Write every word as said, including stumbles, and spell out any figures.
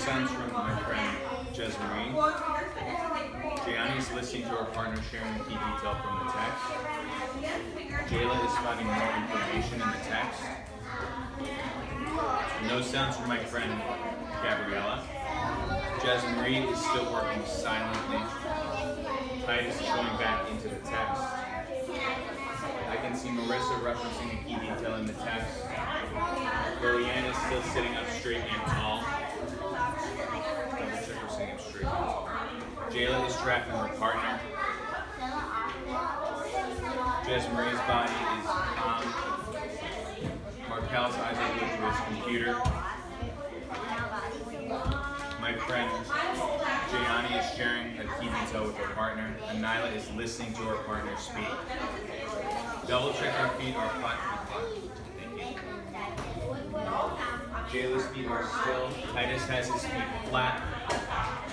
sounds from my friend Jez Marie. Gianni is listening to her partner sharing a key detail from the text. Jayla is finding more information in the text. No sounds from my friend Gabriella. Jez Marie is still working silently. Titus is going back into the text. I can see Marissa referencing a key detail in the text. Liliana is still sitting up straight and tall. Double check her sitting up straight and tall. Jayla is tracking her partner. Jez Marie's body is calm. Markel's eyes are glued to his computer. My friend Gianni is sharing a key detail with her partner, and Nyla is listening to her partner speak. Double check our feet are flat. Jayla's feet are still. Titus has his feet flat.